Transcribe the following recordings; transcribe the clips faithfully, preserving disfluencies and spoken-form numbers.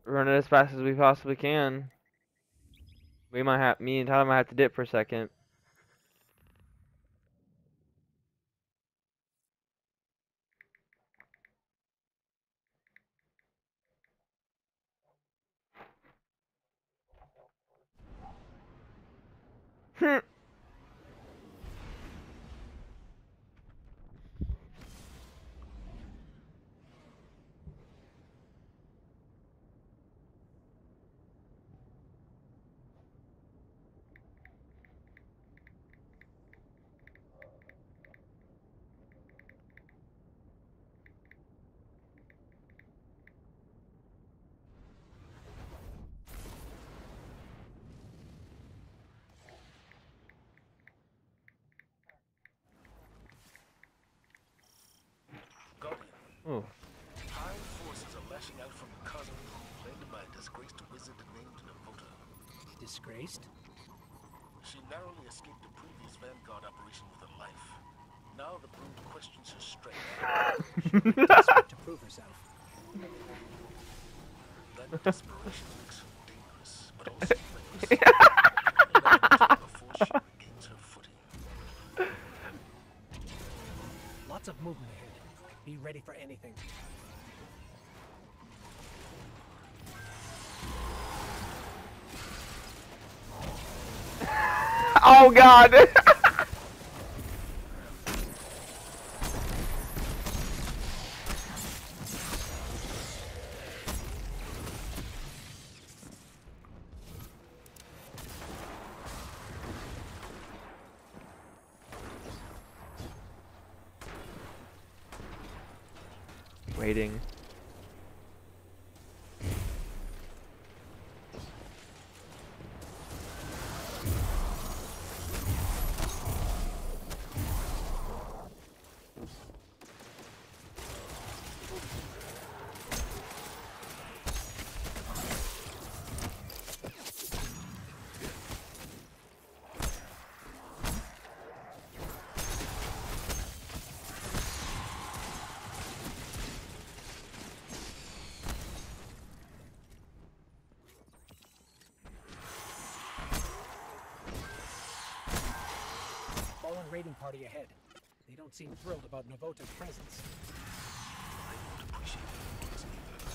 Run it as fast as we possibly can. We might have me and Tyler might have to dip for a second. Guardian, Oh, high forces are lashing out from Cosmo, led by a disgraced wizard named Navota. Disgraced? She narrowly escaped a previous Vanguard operation with her life. Now the brood questions her strength. She'll be desperate to prove herself. That desperation makes her dangerous, but also reckless. Let her before she regains her footing. Lots of movement ahead. Be ready for anything. oh God! Waiting. Fallen raiding party ahead. They don't seem thrilled about Navota's presence. I don't appreciate it either.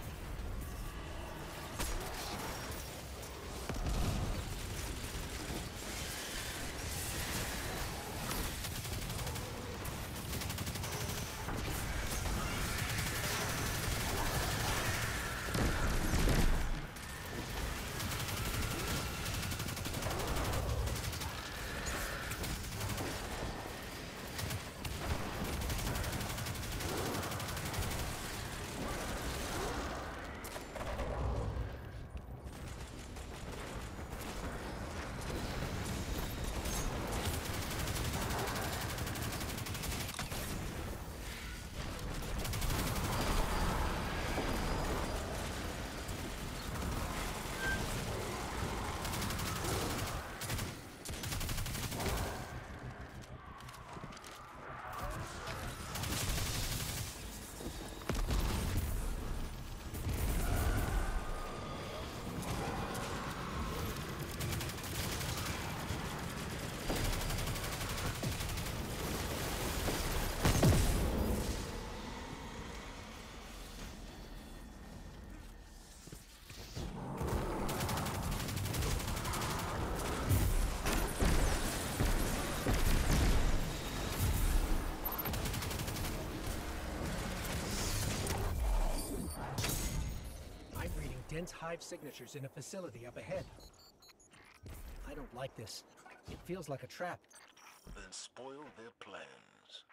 I'm reading dense hive signatures in a facility up ahead. I don't like this. It feels like a trap. Then spoil their plans.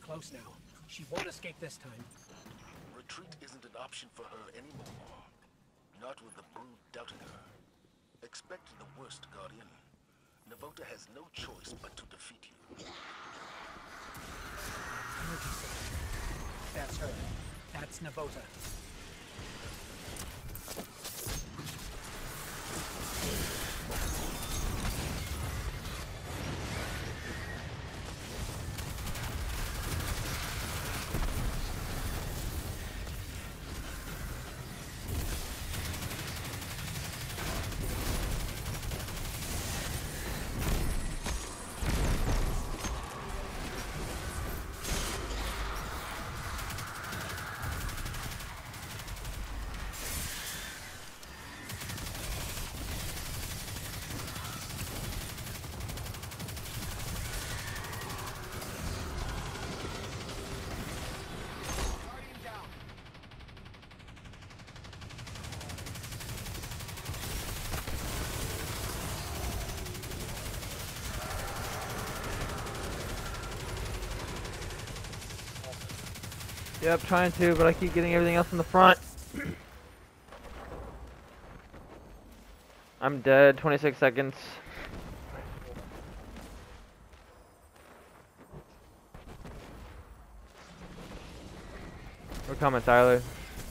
close now. She won't escape this time. Retreat isn't an option for her anymore. Not with the Brood doubting her. Expect the worst, Guardian. Navota has no choice but to defeat you. Energy signature. That's her. That's Navota. Yep, trying to, but I keep getting everything else in the front. I'm dead, twenty-six seconds. We're coming, Tyler.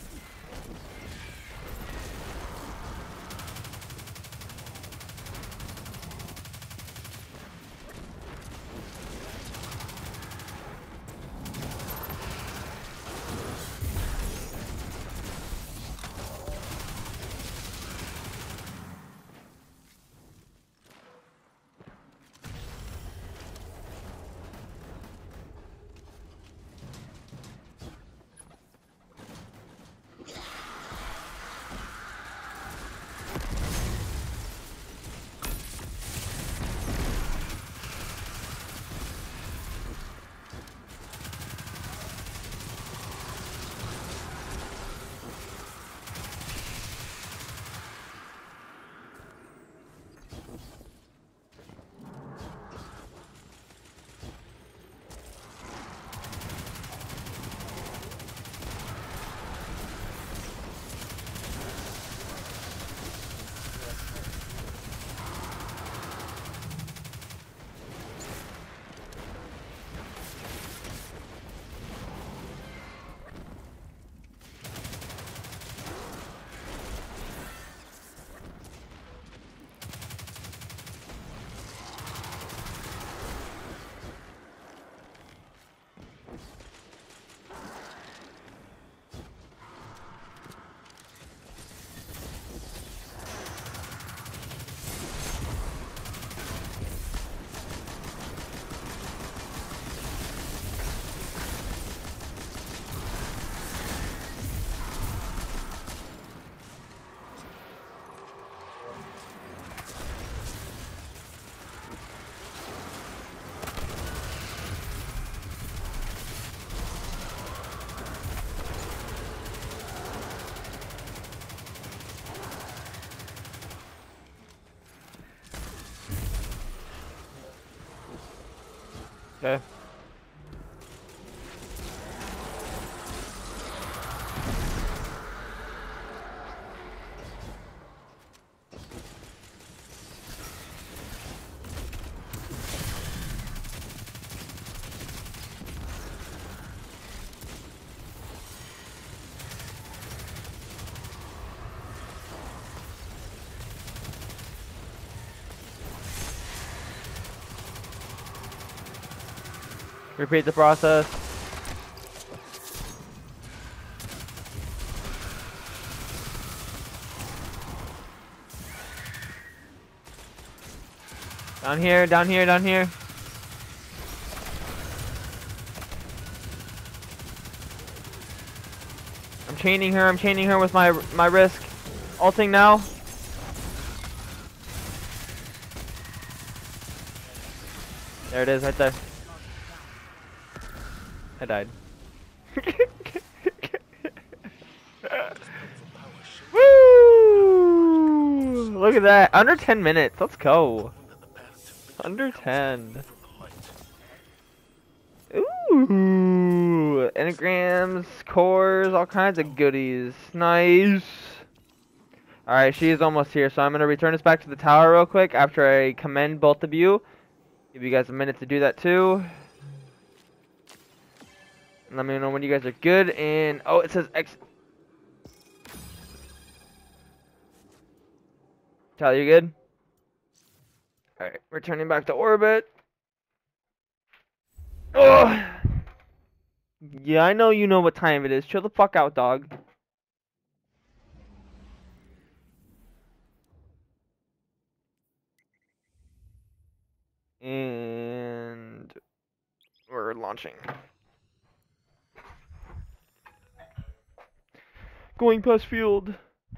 Okay. Repeat the process. Down here, down here, down here. I'm chaining her, I'm chaining her with my my risk. Ulting now. There it is, right there. I died. Woo! Look at that. Under ten minutes. Let's go. Under ten. Ooh. you engrams, cores, all kinds of goodies. Nice. Alright, she is almost here, so I'm going to return this back to the tower real quick after I commend both of you. Give you guys a minute to do that too. And let me know when you guys are good. And, oh, it says X. Tyler, you good? Alright, returning back to orbit. Oh! Yeah, I know you know what time it is. Chill the fuck out, dog. And we're launching. Going past field.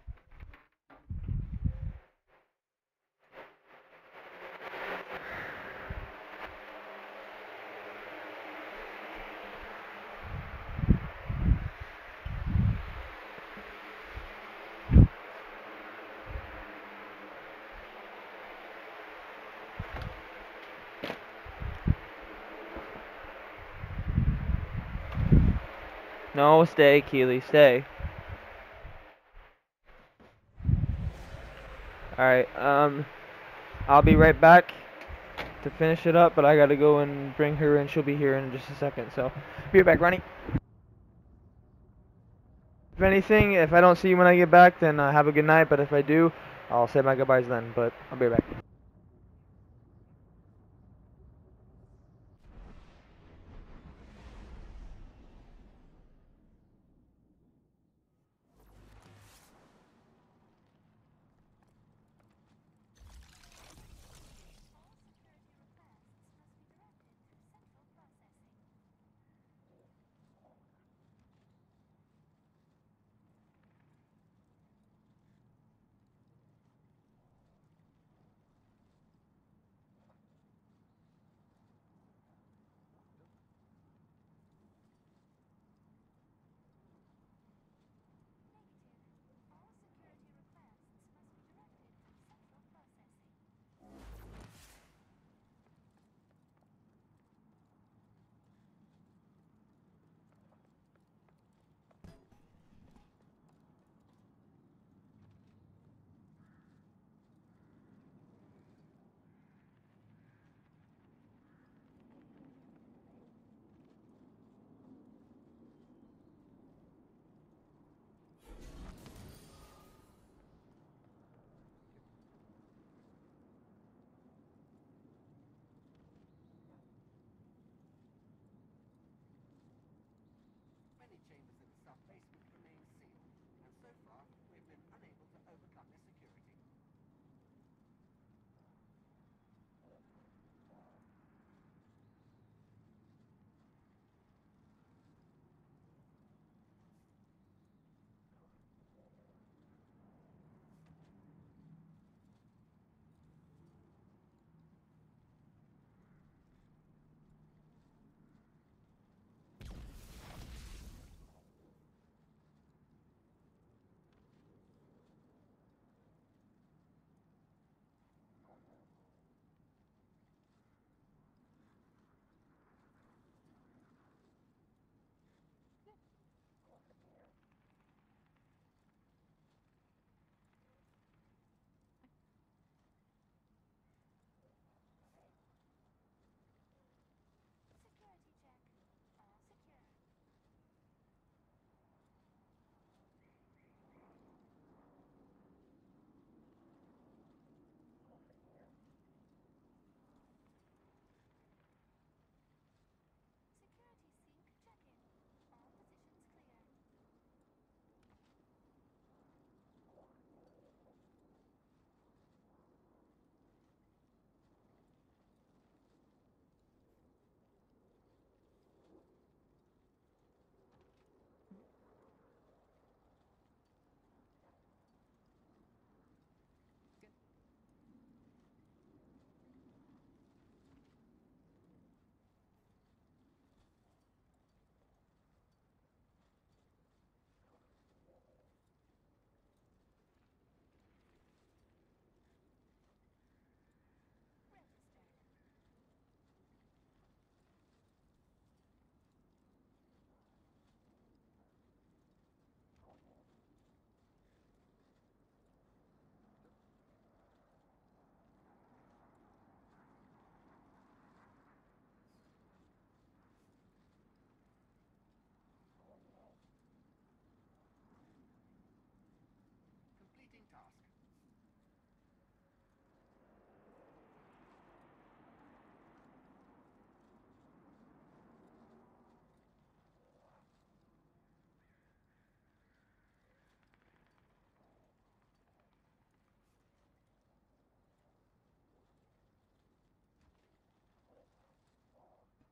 No, stay, Keely, stay. Alright, um, I'll be right back to finish it up, but I gotta go and bring her in. She'll be here in just a second, so be right back, Ronnie. If anything, if I don't see you when I get back, then uh, have a good night, but if I do, I'll say my goodbyes then, but I'll be right back.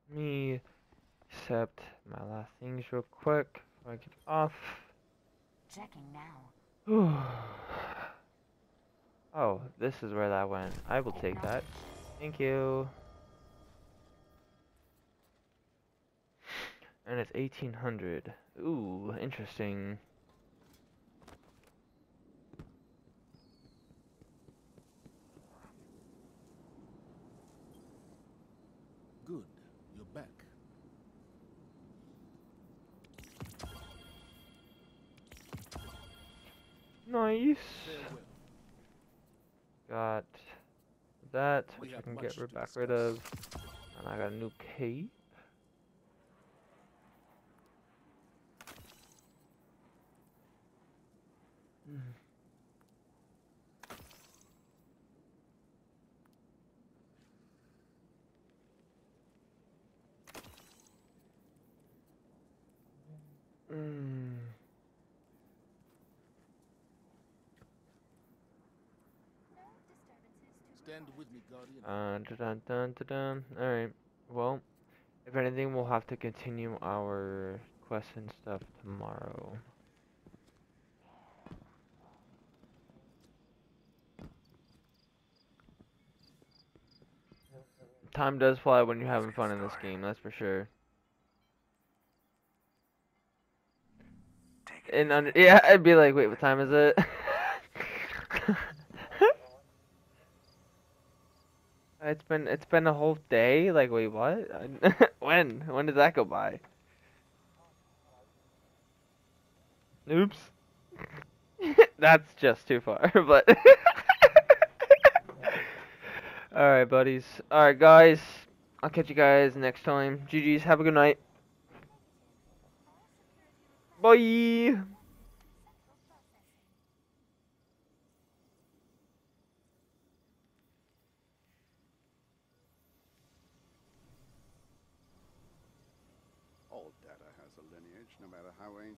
me accept my last things real quick before I get off. Checking now. Oh, this is where that went. I will take that. Thank you. And it's eighteen hundred. Ooh, interesting. Good. You're back. Nice. Farewell. Got that, We which I have can much get to rid back rid discuss. of. And I got a new cape. Mm. Mm. Stand with me, Guardian. Uh, dun dun dun dun. Alright. Well, if anything, we'll have to continue our quests and stuff tomorrow. Time does fly when you're having fun in this game, that's for sure. And under, yeah, I'd be like, wait, what time is it? It's been it's been a whole day. Like, wait, what? when? When did that go by? Oops. That's just too far, but. Alright, buddies. Alright, guys. I'll catch you guys next time. G G's. Have a good night. Bye. All data has a lineage, no matter how ancient.